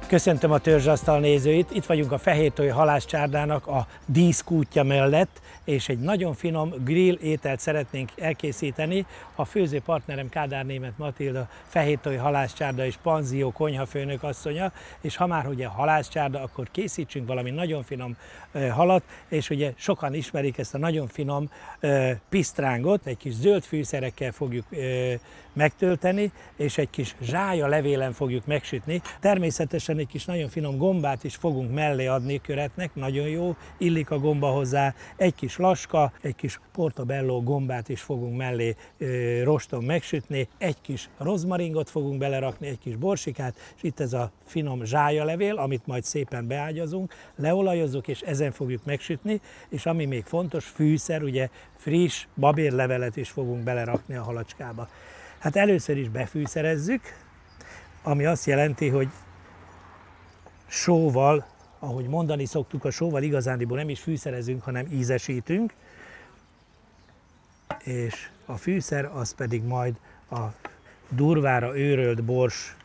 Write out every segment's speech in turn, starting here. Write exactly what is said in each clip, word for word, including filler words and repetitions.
Köszöntöm a törzsasztal nézőit, itt vagyunk a Fehértói halászcsárdának a díszkútja mellett, és egy nagyon finom grill ételt szeretnénk elkészíteni. A főző partnerem Kádár Németh Matilda, Fehértói halászcsárda és panzió konyhafőnök asszonya, és ha már ugye halászcsárda, akkor készítsünk valami nagyon finom uh, halat, és ugye sokan ismerik ezt a nagyon finom uh, pisztrángot, egy kis zöld fűszerekkel fogjuk uh, megtölteni, és egy kis zsája levélen fogjuk megsütni. Természetesen egy kis nagyon finom gombát is fogunk mellé adni köretnek, nagyon jó, illik a gomba hozzá, egy kis laska, egy kis portobello gombát is fogunk mellé ö, roston megsütni, egy kis rozmaringot fogunk belerakni, egy kis borsikát, és itt ez a finom zsájalevél, amit majd szépen beágyazunk, leolajozzuk, és ezen fogjuk megsütni, és ami még fontos, fűszer, ugye friss babérlevelet is fogunk belerakni a halacskába. Hát először is befűszerezzük, ami azt jelenti, hogy sóval, ahogy mondani szoktuk, a sóval igazándiból nem is fűszerezünk, hanem ízesítünk, és a fűszer az pedig majd a durvára őrölt bors.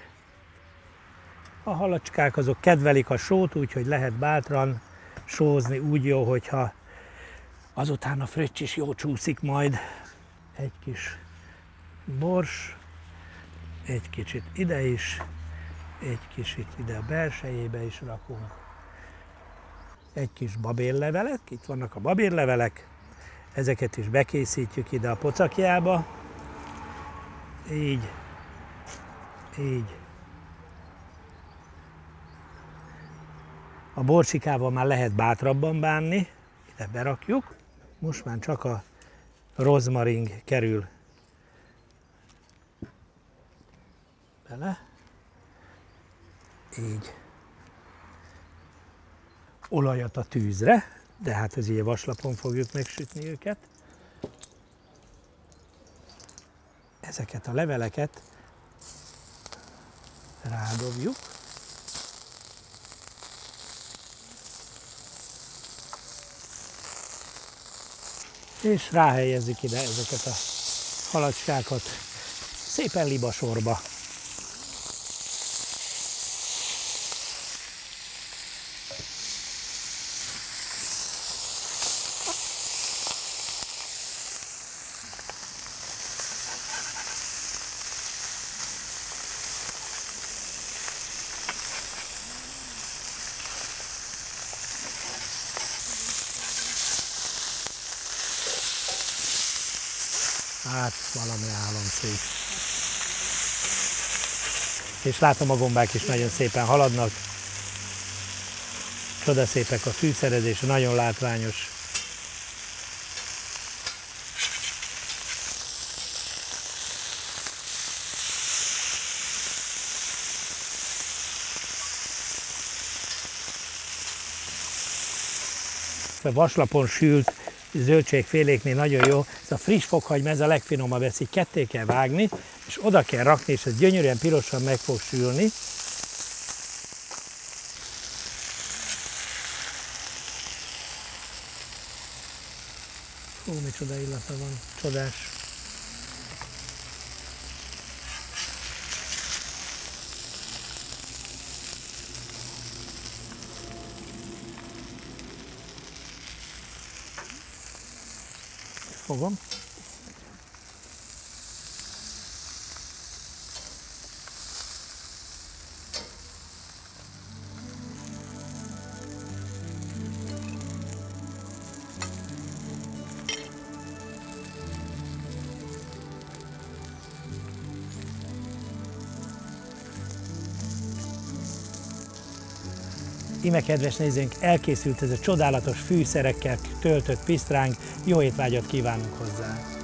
A halacskák azok kedvelik a sót, úgyhogy lehet bátran sózni, úgy jó, hogyha azután a fröccs is jó csúszik majd. Egy kis bors, egy kicsit ide is, egy kicsit ide a belsejébe is rakunk. Egy kis babérlevelek, itt vannak a babérlevelek, ezeket is bekészítjük ide a pocakjába. Így, így. A borsikával már lehet bátrabban bánni, ide berakjuk. Most már csak a rozmaring kerül bele. Így. Olajat a tűzre, de hát ez ilyen vaslapon fogjuk megsütni őket. Ezeket a leveleket rádobjuk. És ráhelyezzük ide ezeket a halacskákat szépen libasorba. Hát valami álomszép. És látom, a gombák is nagyon szépen haladnak. Csodaszépek a fűszerezés, nagyon látványos. A vaslapon sült zöldségféléknél nagyon jó, ez a friss fokhagyma, ez a legfinomabb, ezt így ketté kell vágni, és oda kell rakni, és ez gyönyörűen pirosan meg fog sülni. Hú, micsoda illata van, csodás. Fogom. Íme, kedves nézőink, elkészült ez a csodálatos fűszerekkel töltött pisztránk, jó étvágyat kívánunk hozzá!